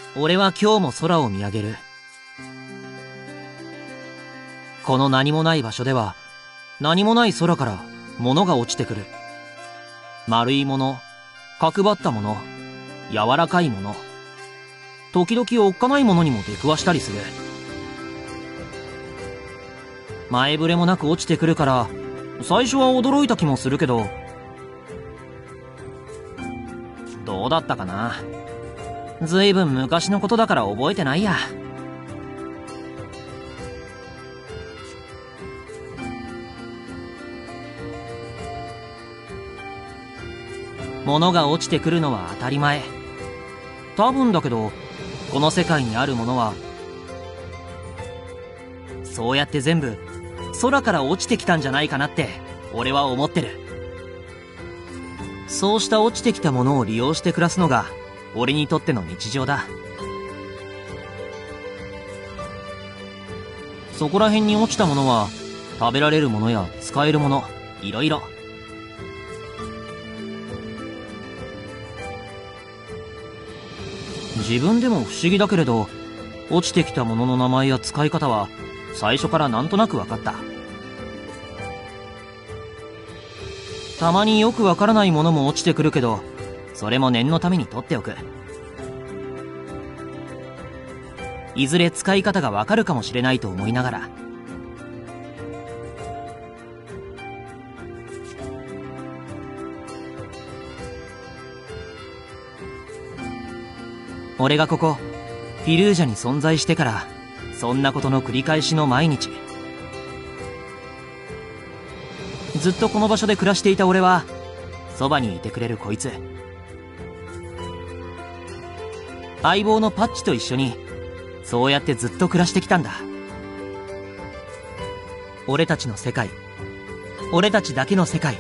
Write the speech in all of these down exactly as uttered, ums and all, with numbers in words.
俺は今日も空を見上げる。この何もない場所では、何もない空から物が落ちてくる。丸いもの、角張ったもの、柔らかいもの、時々おっかないものにも出くわしたりする。前触れもなく落ちてくるから、最初は驚いた気もするけど、どうだったかな。ずいぶん昔のことだから覚えてないや。物が落ちてくるのは当たり前。多分だけど、この世界にあるものは、そうやって全部空から落ちてきたんじゃないかなって俺は思ってる。そうした落ちてきたものを利用して暮らすのが俺にとっての日常だ。そこら辺に落ちたものは食べられるものや使えるもの、いろいろ。自分でも不思議だけれど、落ちてきたものの名前や使い方は最初からなんとなく分かった。たまによくわからないものも落ちてくるけど、それも念のために取っておく。いずれ使い方がわかるかもしれないと思いながら。俺がここフィルージャに存在してから、そんなことの繰り返しの毎日。ずっとこの場所で暮らしていた俺は、そばにいてくれるこいつ、相棒のパッチと一緒にそうやってずっと暮らしてきたんだ。俺たちの世界、俺たちだけの世界、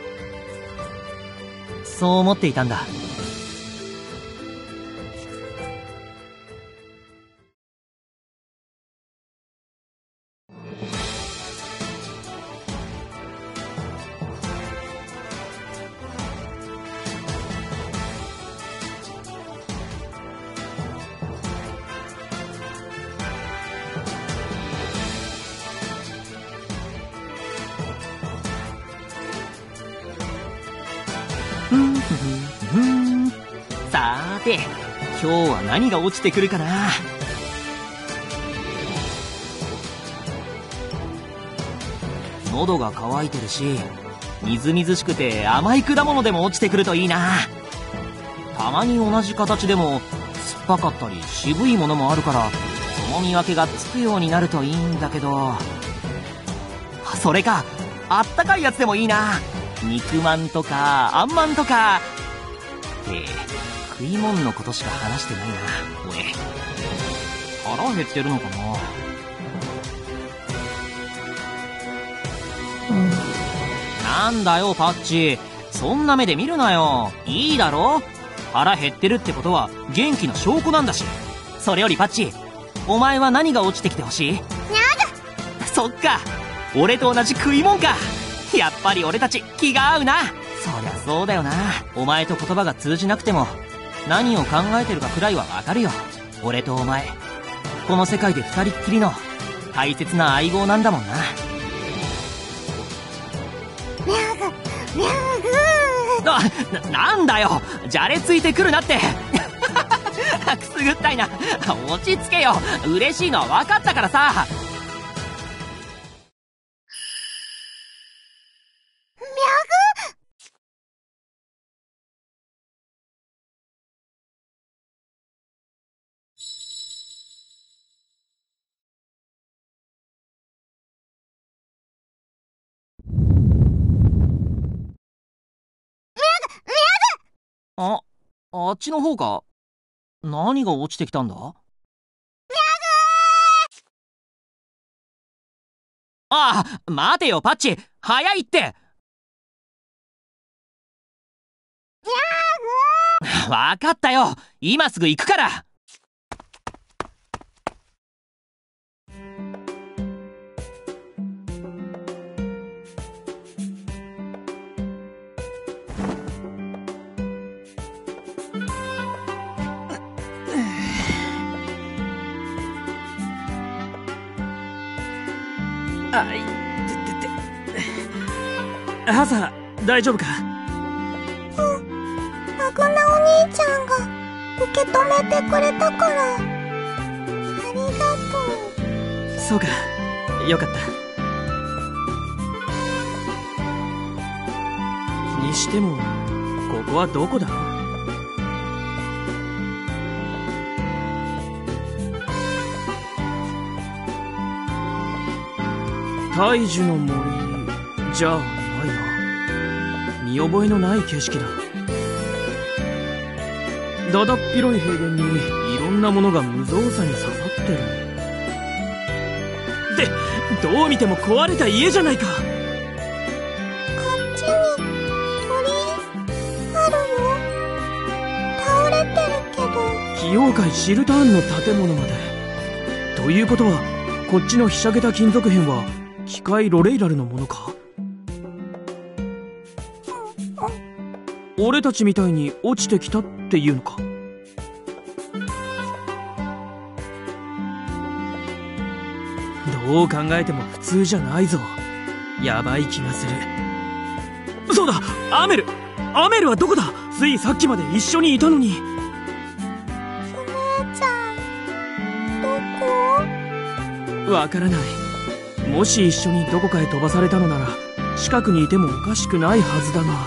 そう思っていたんだ。ふんふんふん。さーて、今日は何が落ちてくるかな。喉が渇いてるし、みずみずしくて甘い果物でも落ちてくるといいな。たまに同じ形でも酸っぱかったり渋いものもあるから、その見分けがつくようになるといいんだけど。それか、あったかいやつでもいいな。肉まんとかあんまんとかって食い物のことしか話してないな俺。腹減ってるのかな。なんだよパッチ、そんな目で見るなよ。いいだろ、腹減ってるってことは元気の証拠なんだし。それよりパッチ、お前は何が落ちてきてほしい？にゃぐ。そっか、俺と同じ食いもんか。やっぱり俺たち気が合うな。そりゃそうだよな。お前と言葉が通じなくても何を考えてるかくらいはわかるよ。俺とお前、この世界で二人っきりの大切な相棒なんだもんな。 みゃぐみゃぐー。な、なんだよ、じゃれついてくるなってくすぐったいな。落ち着けよ。嬉しいのは分かったからさ。あ、あっちの方か。何が落ちてきたんだ？ああ、待てよパッチ、早いって。わかったよ、今すぐ行くから。 あいててて。ハサ、大丈夫か？ うん、マグナお兄ちゃんが受け止めてくれたから。ありがとう。 そうか、よかった。にしてもここはどこだ？大樹の森じゃないな。見覚えのない景色だ。だだっ広い平原にいろんなものが無造作に刺さってる。で、どう見ても壊れた家じゃないか。 こっちに鳥あるよ。倒れてるけど。 企業界シルターンの建物まで。ということはこっちのひしゃげた金属片は機械ロレイラルのものか？俺たちみたいに落ちてきたっていうのか？どう考えても普通じゃないぞ。やばい気がする。そうだ、アメルアメルはどこだ？ついさっきまで一緒にいたのに。 お姉ちゃんどこ？ わからない。もし一緒にどこかへ飛ばされたのなら近くにいてもおかしくないはずだが。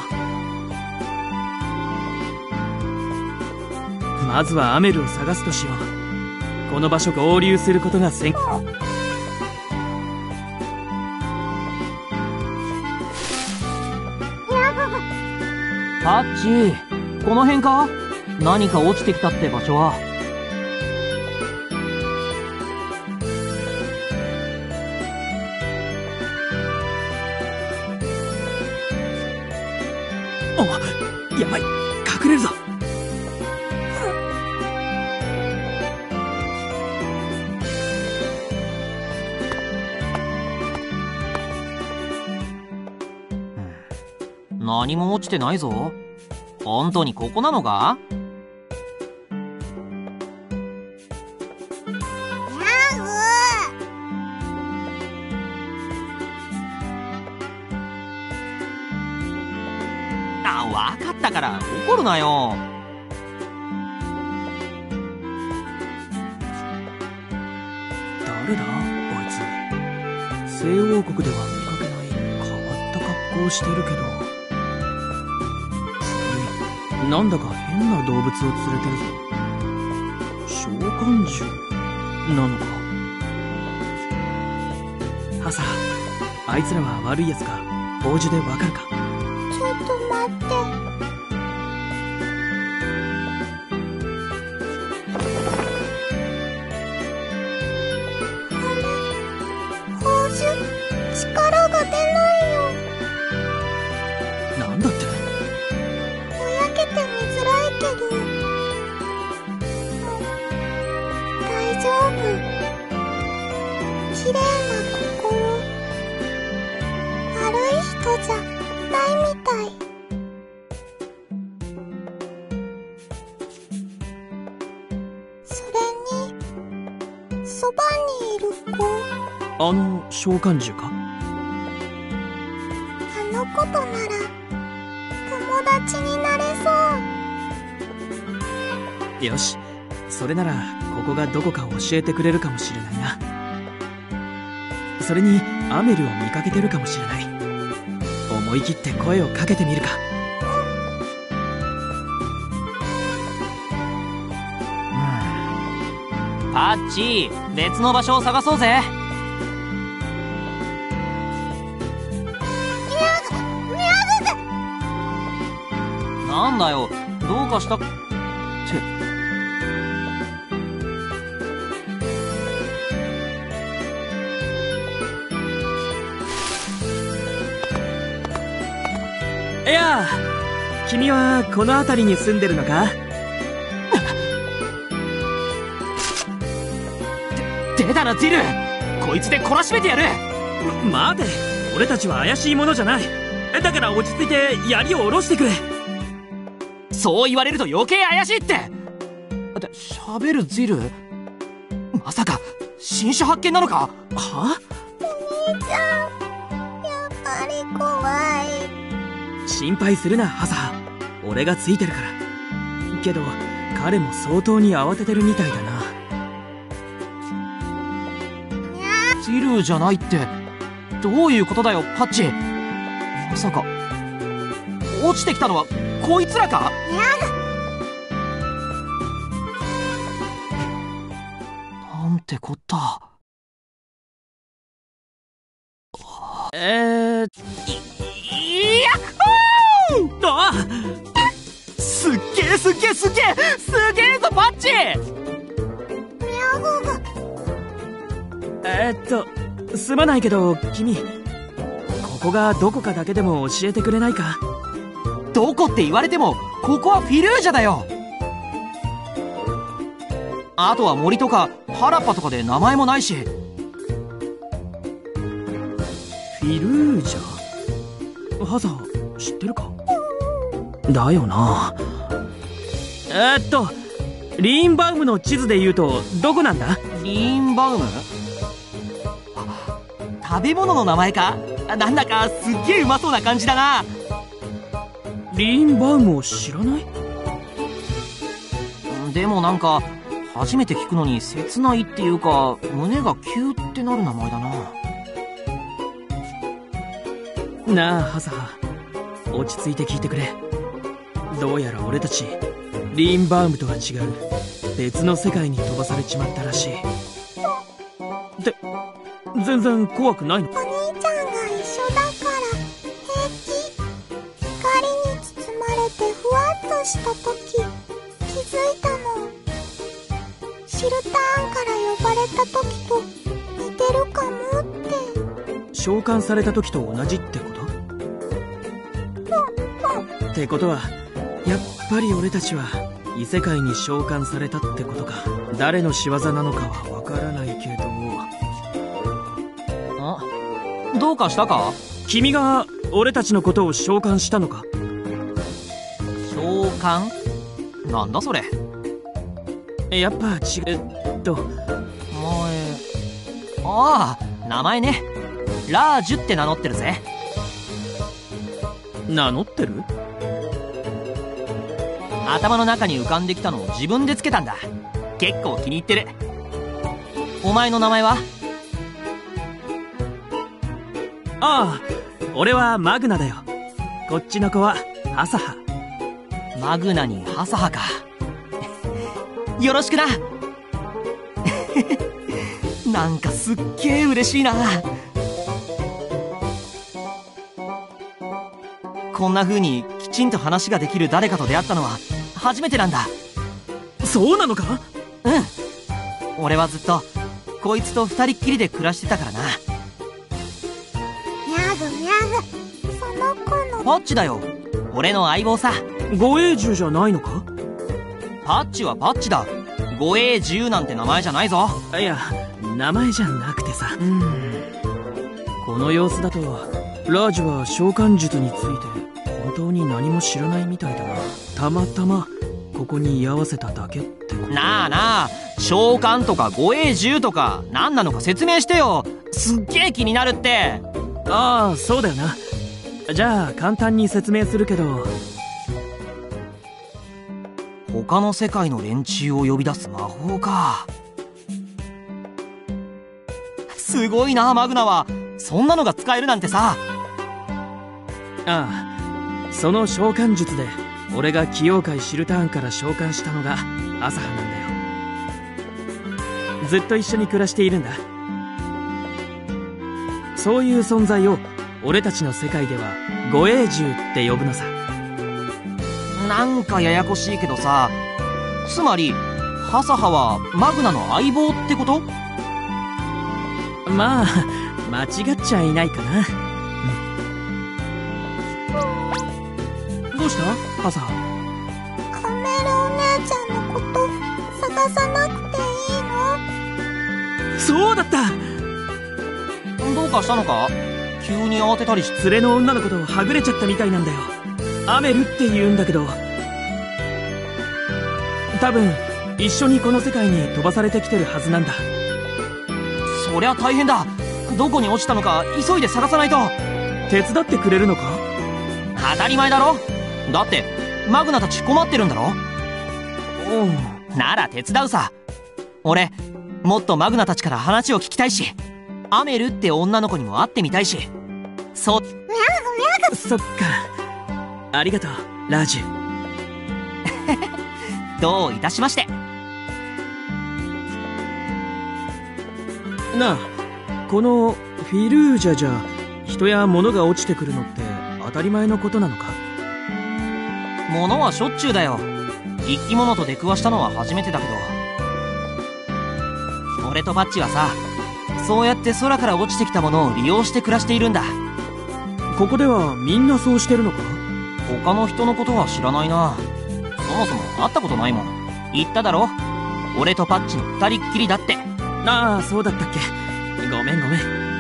まずはアメルを探すとしよう。この場所合流することが先。 パッチ、この辺か？何か落ちてきたって場所は。 あ、やばい、隠れるぞ。 何も落ちてないぞ。本当にここなのか？あ、わかったから怒るなよ。 誰だあいつ。西王国では見かけない変わった格好をしてるけど、なんだか変な動物を連れてるぞ。召喚獣なのか？ハサ、あいつらは悪いやつか宝珠でわかるか？ ちょっと待って。あれ、宝珠力が出ないよ。 なんだって？ 見づらいけど、大丈夫。綺麗な心、悪い人じゃないみたい。それにそばにいる子、 あの召喚獣か？ あの子となら友達になれそう。 よし、それならここがどこか教えてくれるかもしれないな。それにアメルを見かけてるかもしれない。思い切って声をかけてみるか。 うん、パッチ、別の場所を探そうぜ。なんだよ、どうかしたって。 いや、君はこの辺りに住んでるのか？ で出たな、ゼル。こいつで懲らしめてやる。 ま、待て、俺たちは怪しいものじゃない。だから落ち着いて槍を下ろしてくれ。 そう言われると余計怪しいって。で、喋るゼル、まさか新種発見なのか？ は？ お兄兄ちゃん、やっぱり怖い。 心配するな、ハサハ。俺がついてるから。けど彼も相当に慌ててるみたいだな。 ティルじゃないってどういうことだよ、パッチ。まさか落ちてきたのはこいつらか？なんてこった。 えー、 いやっほー！あっ、すっげえすっげえすっげえすげえぞパッチ！ えー、っとすまないけど君、ここがどこかだけでも教えてくれないか？ どこって言われてもここはフィルージャだよ。あとは森とか原っぱとかで名前もないし。 フィルージャ？ハザー知ってるか？だよな。えー、っとリーンバウムの地図で言うとどこなんだ？ リーンバウム？食べ物の名前か？なんだかすっげえうまそうな感じだな。 リーンバウムを知らない？ でもなんか初めて聞くのに切ないっていうか胸がキューってなる名前だな。 なあハサハ、落ち着いて聞いてくれ。どうやら俺たちリーンバウムとは違う別の世界に飛ばされちまったらしい。で全然怖くないの？ お兄ちゃんが一緒だから平気。光に包まれてふわっとした時気づいたの。シルターンから呼ばれた時と似てるかもって。 召喚された時と同じってこと？ うんうん。 ってことはやっぱり俺たちは異世界に召喚されたってことか。誰の仕業なのかはわからないけど。 あ、どうかしたか？ 君が俺たちのことを召喚したのか？ 召喚？なんだそれ。 やっぱ違う。えっと前、ああ、名前ね。ラージュって名乗ってるぜ。 名乗ってる？ 頭の中に浮かんできたのを自分でつけたんだ。結構気に入ってる。お前の名前は？ ああ、俺はマグナだよ。こっちの子はハサハ。 マグナにハサハか。よろしくな。なんかすっげえ嬉しいな。こんな風にきちんと話ができる誰かと出会ったのは初めてなんだ。 そうなのか？ うん。俺はずっとこいつと二人っきりで暮らしてたからな。 ミャグミャグ、その子のパッチだよ。俺の相棒さ。 護衛獣じゃないのか？ パッチはパッチだ。護衛獣なんて名前じゃないぞ。 いや、名前じゃなくてさ。うん。この様子だとラージュは召喚術について本当に何も知らないみたいだな。たまたまここに居合わせただけってこと？ なあなあ、召喚とか護衛獣とか何なのか説明してよ。すっげえ気になるって。 ああ、そうだよな。じゃあ簡単に説明するけど、 他の世界の連中を呼び出す魔法か。すごいな、マグナは。そんなのが使えるなんてさ。 ああ、その召喚術で俺が起妖界シルターンから召喚したのがアサハなんだよ。ずっと一緒に暮らしているんだ。そういう存在を俺たちの世界では護衛獣って呼ぶのさ。 なんかややこしいけどさ、つまりハサハはマグナの相棒ってこと？ まあ間違っちゃいないかな。どうしたハサハ？ カメルお姉ちゃんのこと探さなくていいの？ そうだった。 どうかしたのか？急に慌てたりして。 連れの女の子とはぐれちゃったみたいなんだよ。アメルって言うんだけど、多分一緒にこの世界に飛ばされてきてるはずなんだ。 そりゃ大変だ。 どこに落ちたのか急いで探さないと。 手伝ってくれるのか？ 当たり前だろ。だってマグナたち困ってるんだろ。 おう。 なら手伝うさ。俺もっとマグナたちから話を聞きたいし、アメルって女の子にも会ってみたいし。そそっか。ありがとうラージュ。 どういたしまして。 なあ、このフィルージャじゃ人や物が落ちてくるのって当たり前のことなのか？ 物はしょっちゅうだよ。生き物と出くわしたのは初めてだけど、俺とパッチはさ、そうやって空から落ちてきたものを利用して暮らしているんだ。 ここではみんなそうしてるのか？ 他の人のことは知らないな。そもそも会ったことないもん。言っただろ、俺とパッチの二人っきりだって。 ああ、そうだったっけ。ごめんごめん。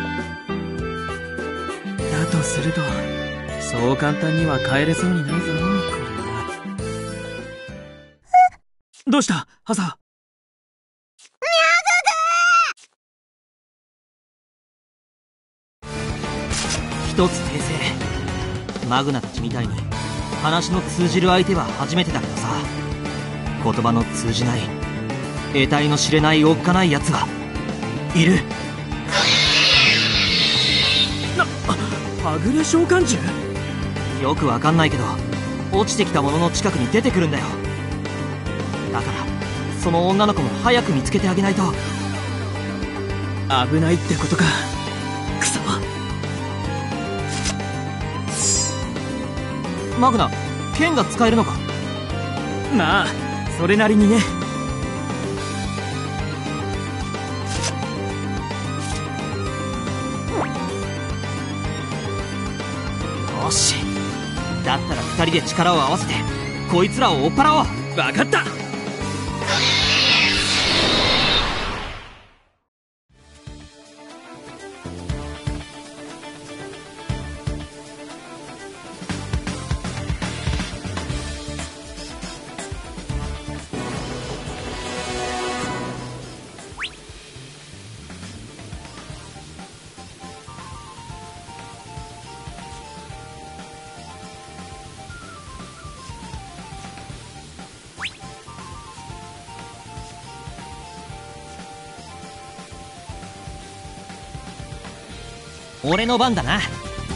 だとするとそう簡単には帰れそうにないぞこれは。どうしたハサ？ 一つ訂正。マグナたちみたいに話の通じる相手は初めてだけどさ、言葉の通じない得体の知れないおっかないやつはいる。 な、はぐれ召喚獣？ よくわかんないけど落ちてきたものの近くに出てくるんだよ。だからその女の子も早く見つけてあげないと。 危ないってことか。クソ。 マグナ、剣が使えるのか？ まあそれなりにね。 よし、だったら二人で力を合わせてこいつらを追っ払おう。 分かった。 俺の番だな。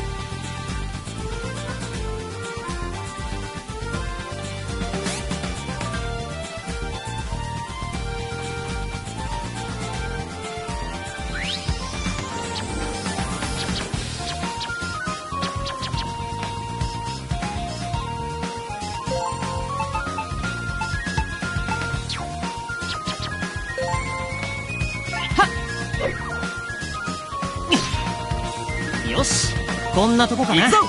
よし、こんなとこかな。 行くぞ。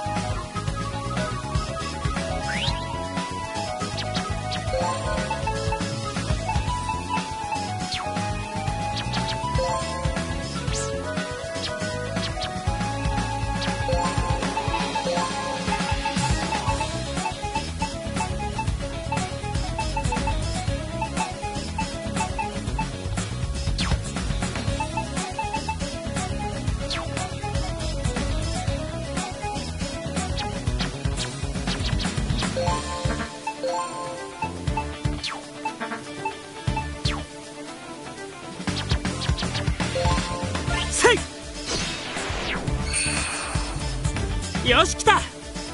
よし来た。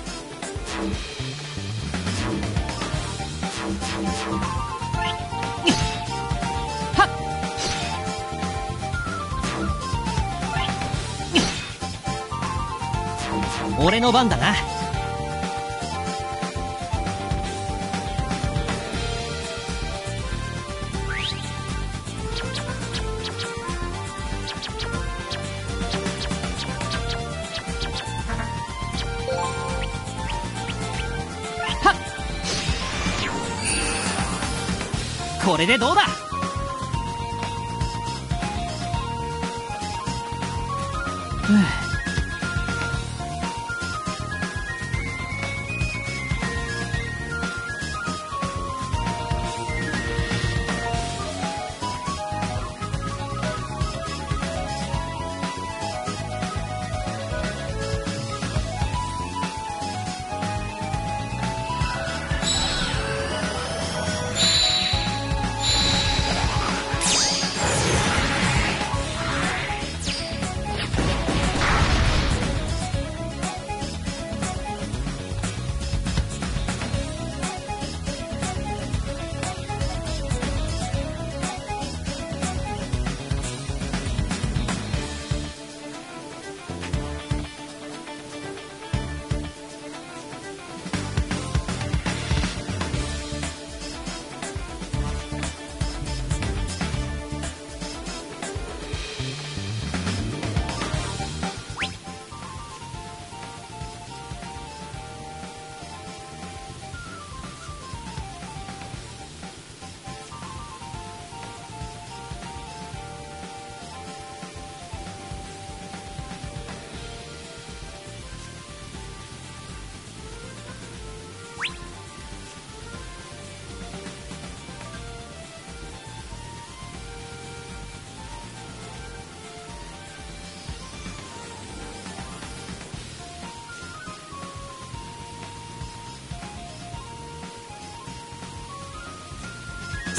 俺の番だな。これでどうだ。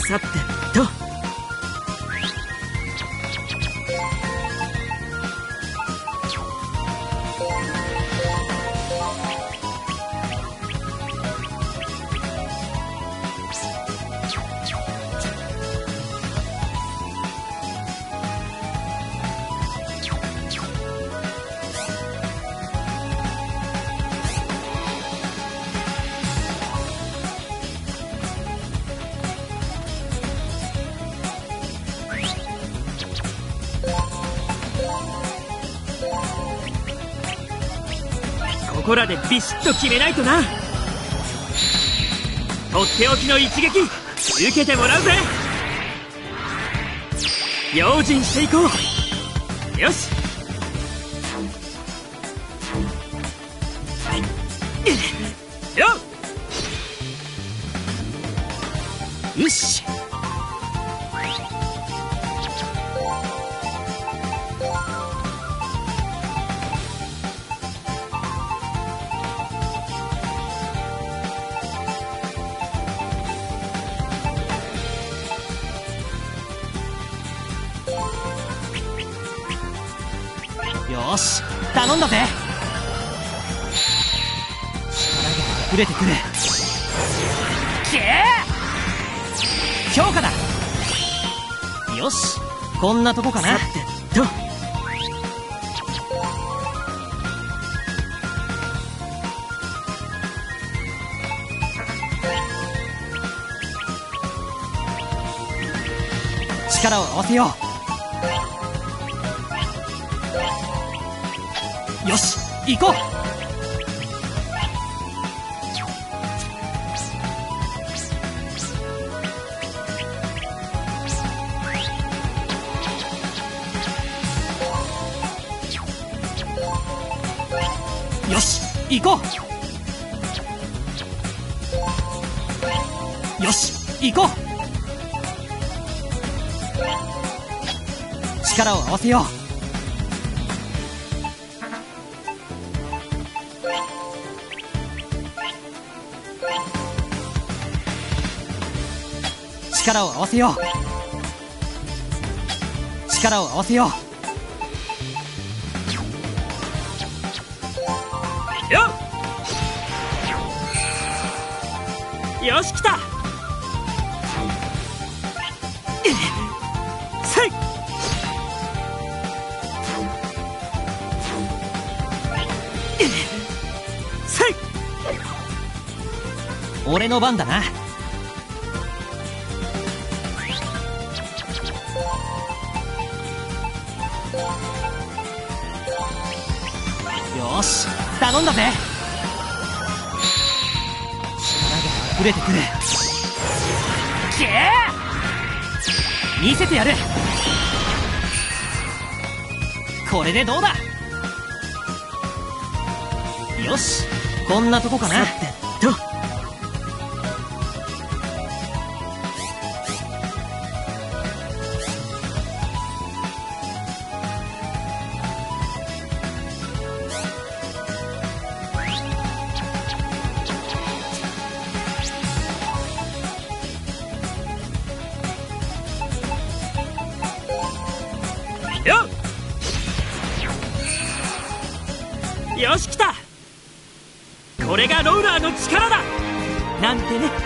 さてと。ここらでビシッと決めないとな。とっておきの一撃受けてもらうぜ。用心していこう。よし。よっよし。 よし、頼んだぜ。力が溢れてくる。けえ、強化だ。よし、こんなとこかな。 さてと。 力を合わせよう。よし、行こう。よし、行こう。よし、行こう。力を合わせよう。力を合わせよう。力を合わせよう。よっ、よし、来た。せい。せい。 俺の番だな。よし、頼んだぜ。力が溢れてくる。けえ、見せてやる。これでどうだ。よし、こんなとこかな。 さてと。よし、来た。これがローラーの力だなんてね。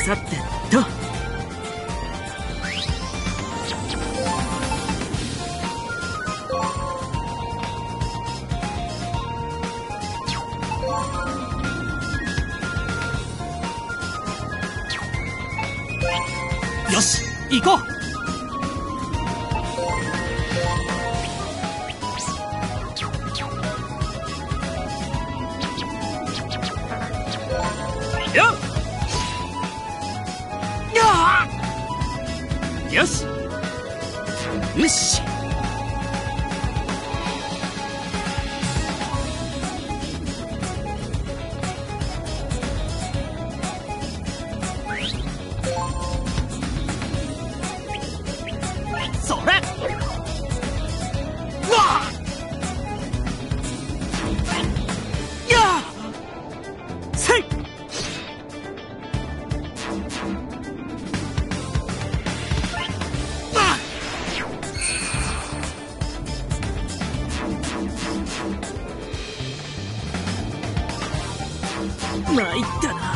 さてと。 よし、行こう。よしよし。それ。うわっやあせい。 参ったな。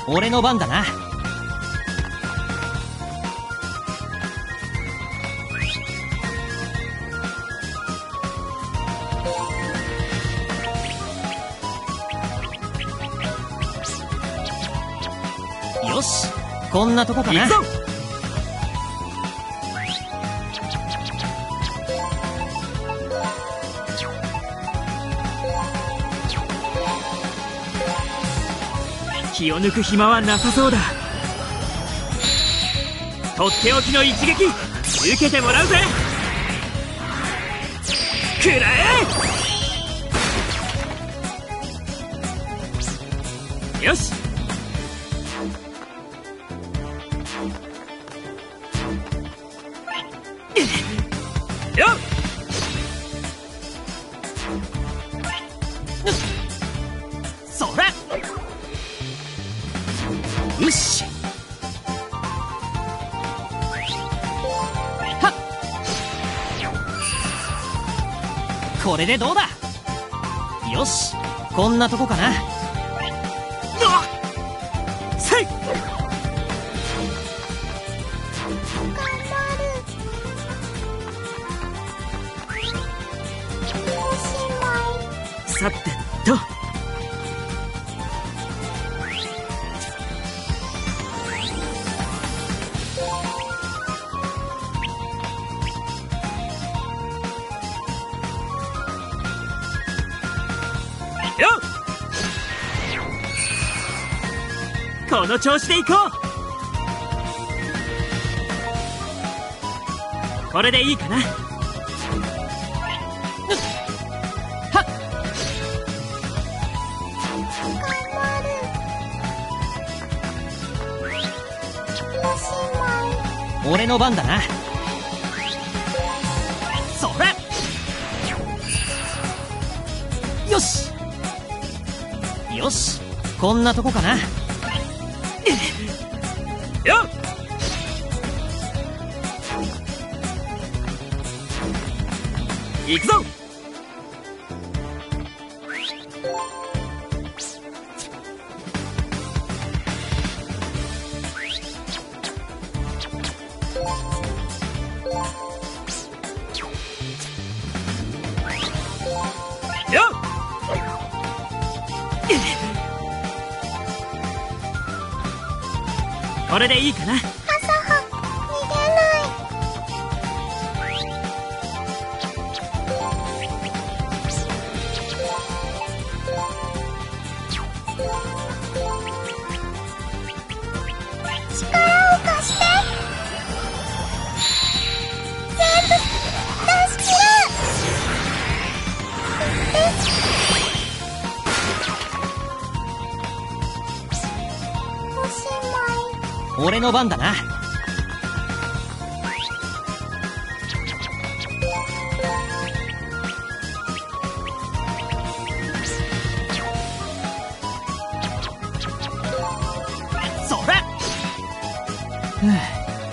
俺の番だな。よし、こんなとこかな。 行くぞ。気を抜く暇はなさそうだ。とっておきの一撃受けてもらうぜ。くらえ。よし。よっ。 それ。よし。はっ。これでどうだ。よし、こんなとこかな。 せい。さてと。よっ。この調子でいこう。これでいいかな。 俺の番だな。それ。よしよし、こんなとこかな。 よっ。行くぞ。よっ。これでいいかな。 朝葉、逃げない。力を貸して。全部出し切る。おしまい。 俺の番だな。それ。ふう。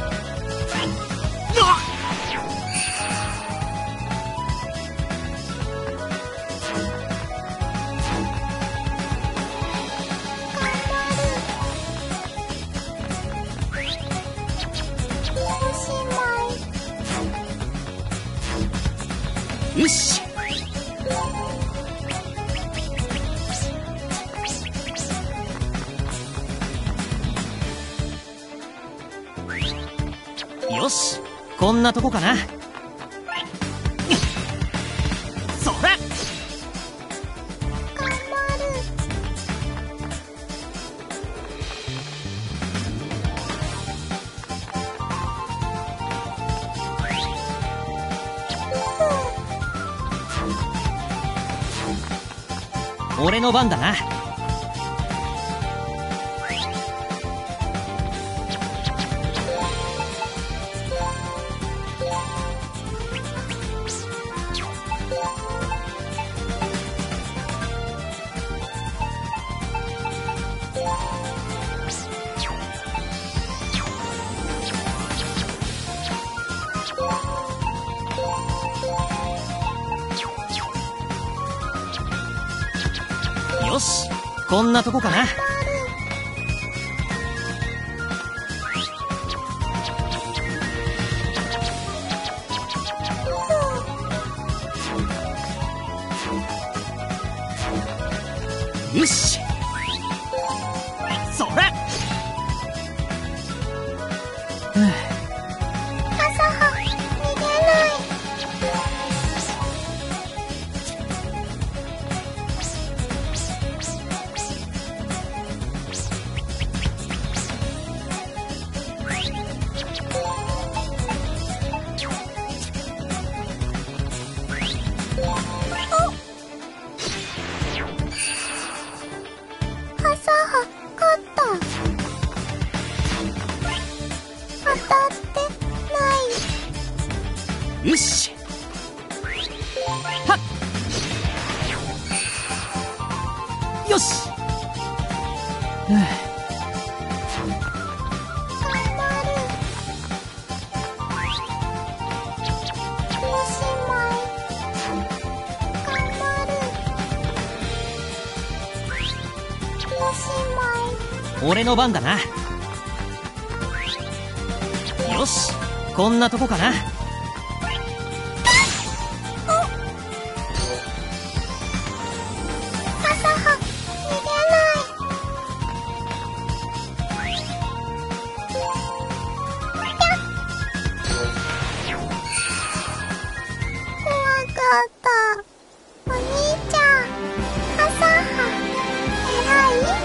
よし。よし、こんなとこかな。それ。俺の番だな。よし、こんなとこかな。 よし、それ。 朝葉、逃げない。朝葉、勝った。当たってない。 よし、はっ、よし。 頑張る。おしまい。頑張る。おしまい。 俺の番だな。よし、こんなとこかな。 朝葉、逃げない。怖かった。お兄ちゃん、朝葉、偉い。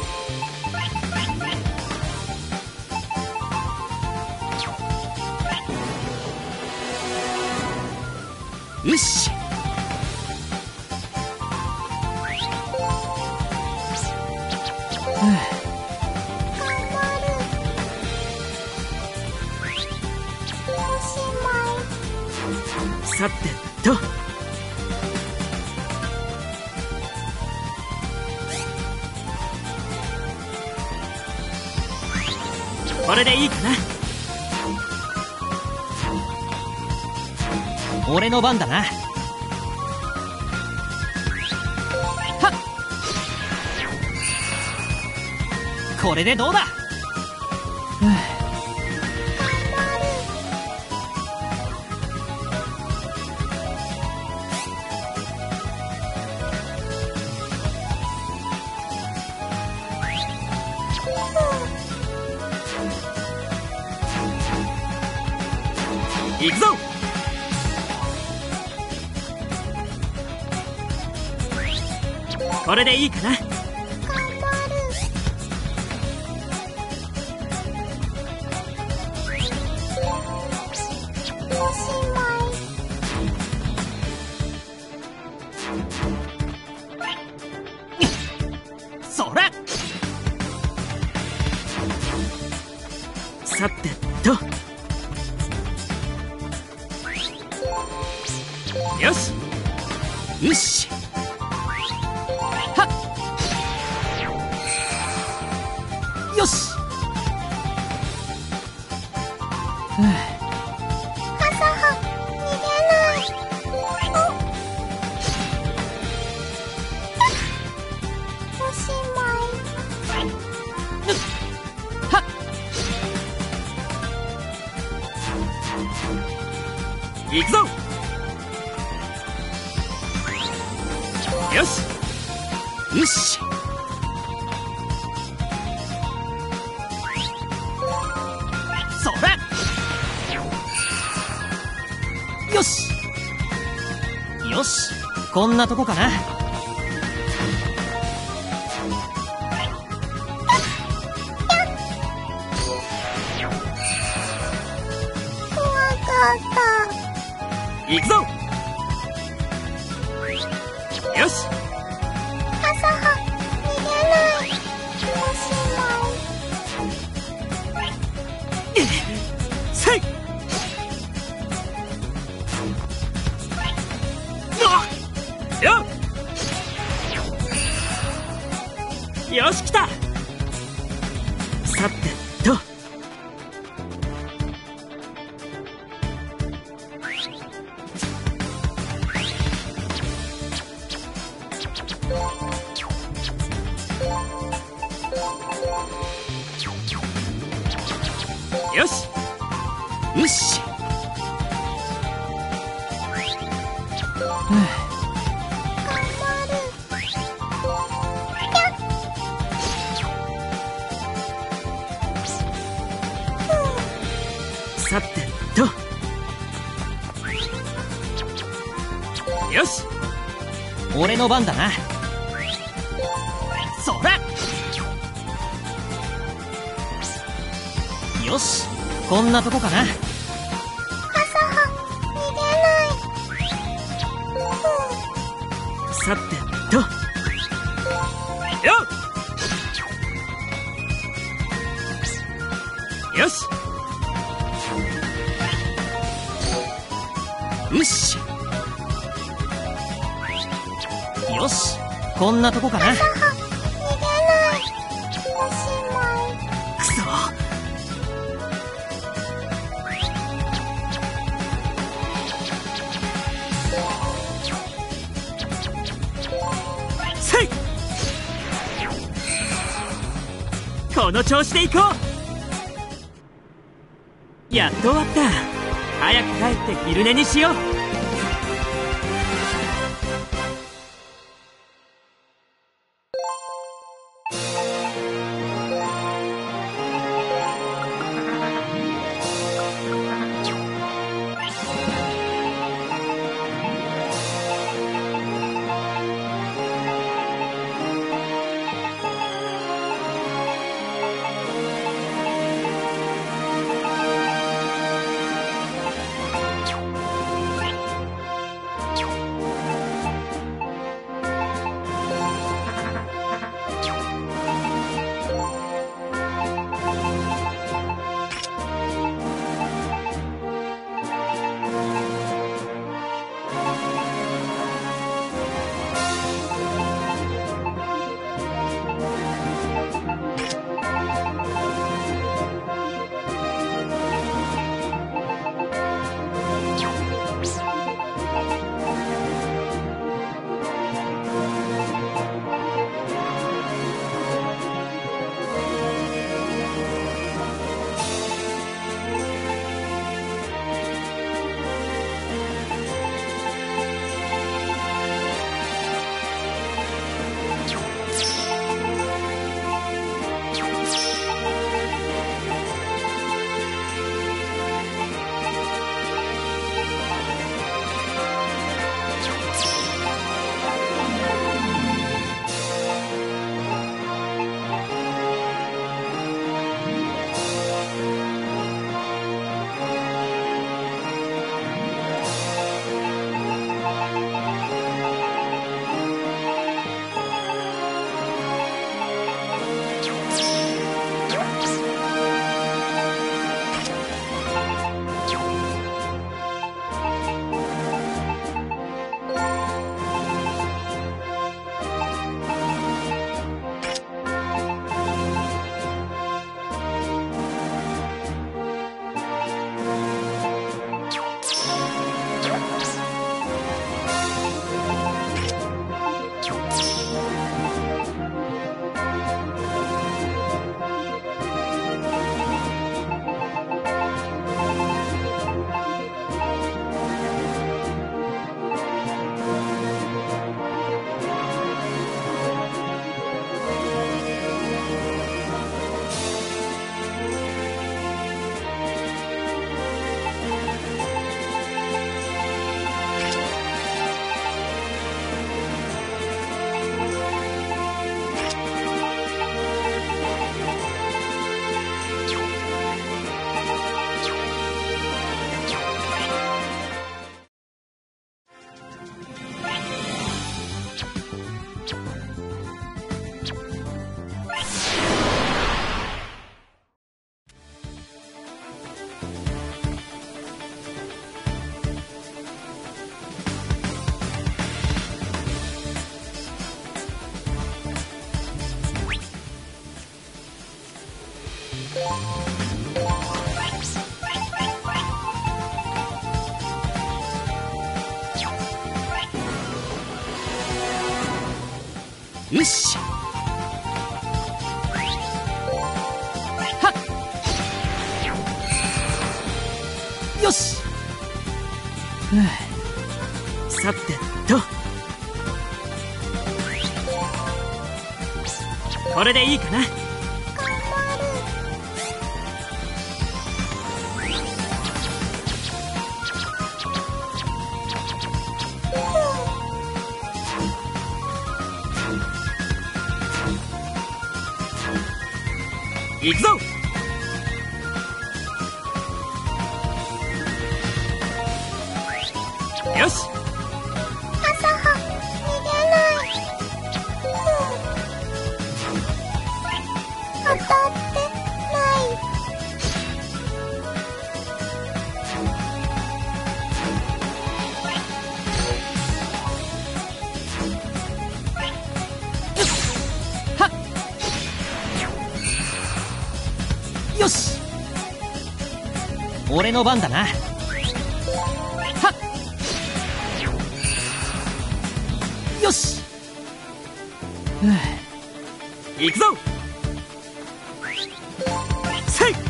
よし。 さてと。これでいいかな。 俺の番だな。はっ、これでどうだ。 行くぞ。これでいいかな。 それ。 さてと。よし。 よし。はっ、よし。 カサハ、逃げない。おしまい。 はっ、 行くぞ。よし。 よし。それ。よし。よし、こんなとこかな。 怖かった。 行くぞ。よし。 カサハ、逃げない。おしまい。 せい。よっ。よし、来た。さてと。よし。 よし。 さてと。よし。 俺の番だな。それ。よし、こんなとこかな。 カサハ、逃げない。 さてと。よっ。よし。 よし。よし、こんなとこかな。 カサハ、逃げない。おしまい。 くそ。せい。この調子でいこう。やっと終わった。早く帰って昼寝にしよう。 よし。はっ。よし。 さてと、これでいいかな。行くぞ。よし。 朝葉、逃げない。当たってない。 はっ。よし。俺の番だな。はっ。よし。 行くぞ。せい。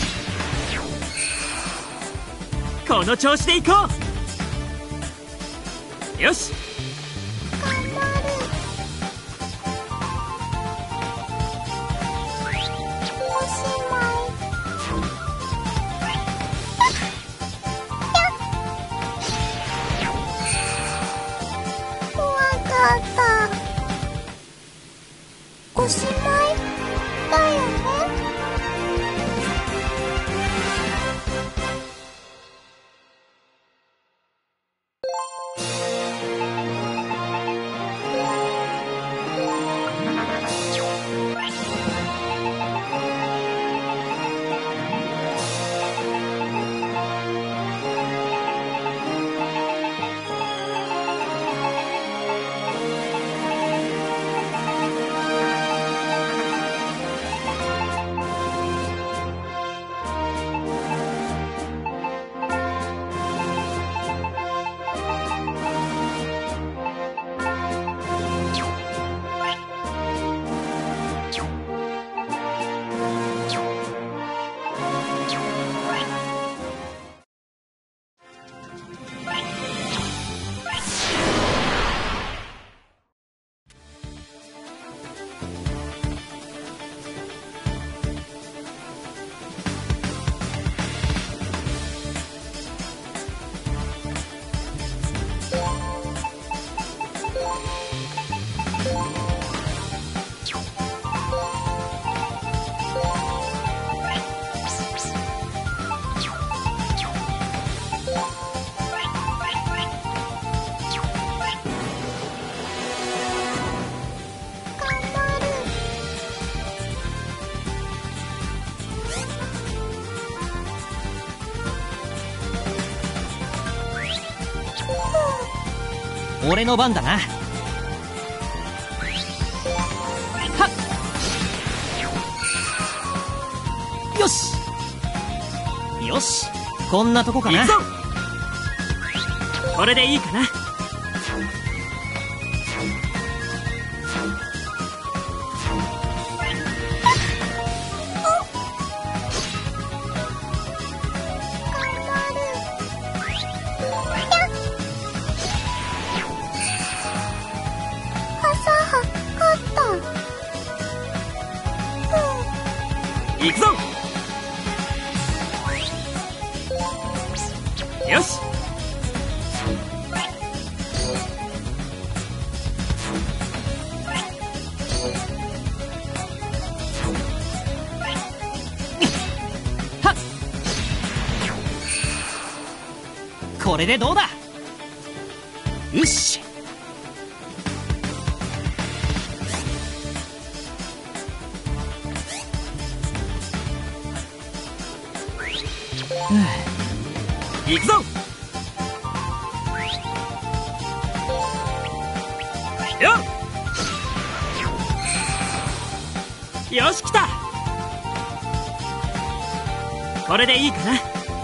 この調子で行こう。よし。 頑張る。おしまい。怖かった。おしまいだよね。 俺の番だな。はっ。よし。よし。こんなとこかな。 行くぞ。これでいいかな。行くぞ。よし。 はっ。これでどうだ。よし。 行くぞ。よっ。よし、来た。 これでいいかな。 頑張る。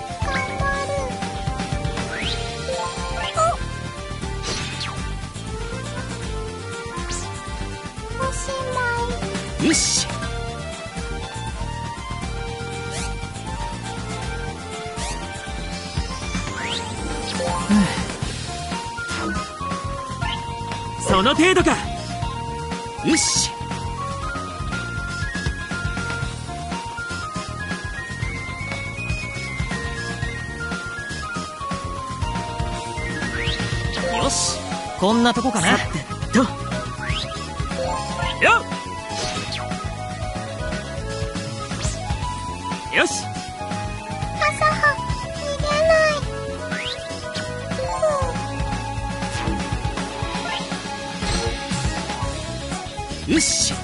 お、おしまい。 よし。その程度か。よし。 よし、こんなとこかな。 さてと。よっ。よし。 朝葉、逃げない。 よし。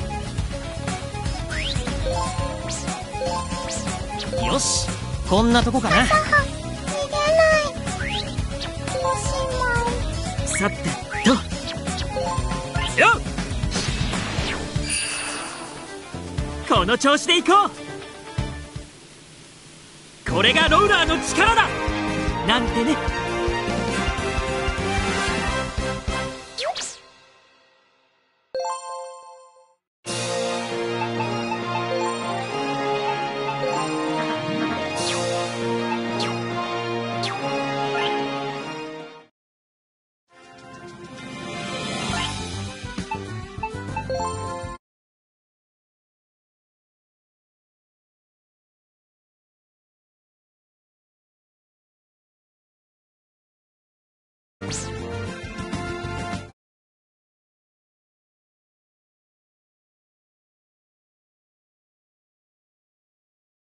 よし、こんなとこかな。 朝葉、逃げない。おしまい。 さてと。よっ。この調子でいこう。これがローラーの力だなんてね。